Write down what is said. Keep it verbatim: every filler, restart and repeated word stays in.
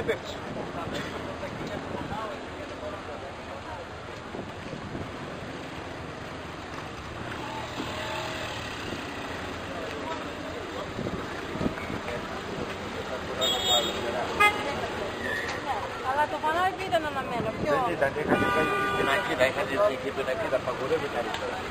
παίκτης. Αλλά το φανάρι ήταν αναμένο. Δεν ήταν, είχατε κάνει στην ακίδα, είχατε την ακίδα, παγορεύει καλύτερα.